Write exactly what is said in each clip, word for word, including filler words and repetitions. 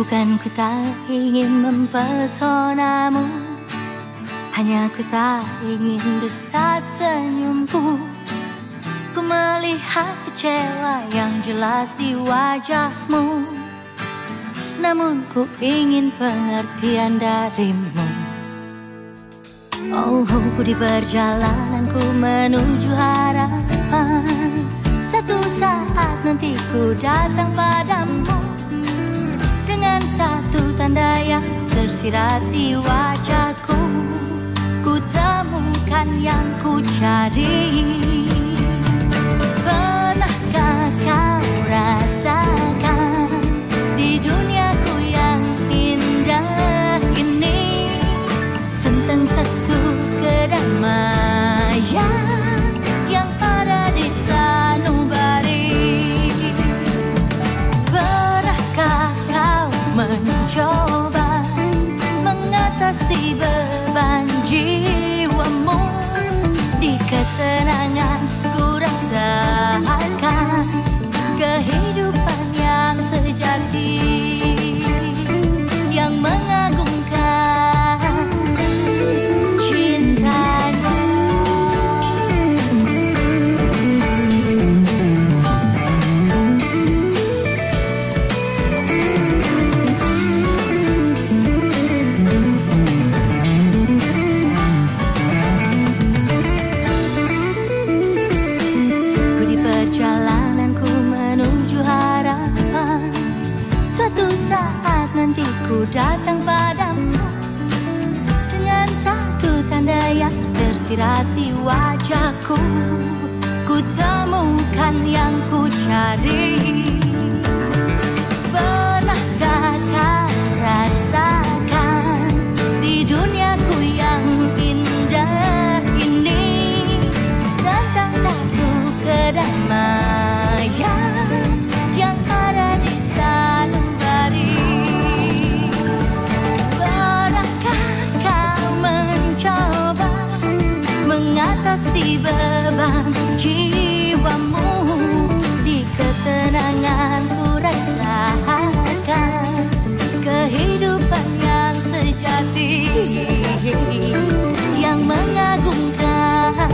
Bukan ku tak ingin mempesonamu, hanya ku tak ingin dusta senyumku. Ku melihat kecewa yang jelas di wajahmu, namun ku ingin pengertian darimu. Oh, ku di perjalananku menuju harapan, satu saat nanti ku datang padamu dengan satu tanda yang tersirat di wajahku. Ku temukan yang ku cari. Pernahkah kau rasakan di duniaku yang indah ini tentang satu kedamaian yang ada di sanubari? Pernahkah kau mencoba mengatasi beban jiwamu? Di ketenangan ku rasakan kehidupan yang sejati, yang mengagumkan cintanya. Perjalananku menuju harapan, suatu saat nanti ku datang padamu dengan satu tanda yang tersirat di wajahku. Ku temukan yang ku cari. Pernahkah kau rasakan di duniaku yang indah ini tentang satu kedamaian yang ada di sanubari? Pernahkah kau mencoba mengatasi beban jiwamu? Di ketenangan ku rasakan kehidupan yang sejati, yang mengagumkan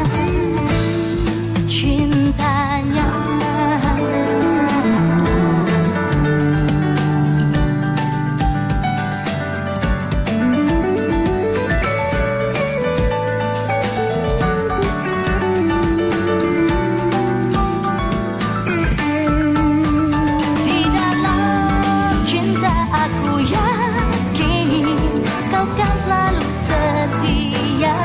cintanya. Di dalam cinta aku yakin kau kan selalu setia.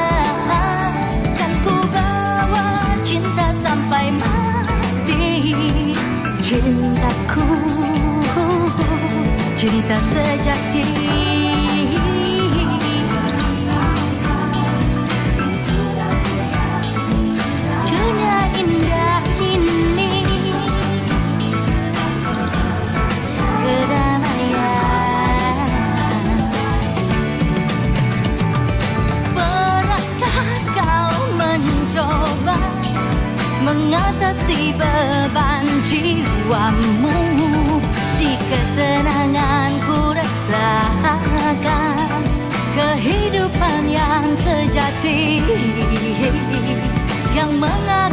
Cintaku, cinta sejati. Dunia indah ini, kedamaian. Pernahkah kau mencoba mengatasi beban jiwamu? Di ketenangan ku rasakan kehidupan yang sejati, yang mengagumkan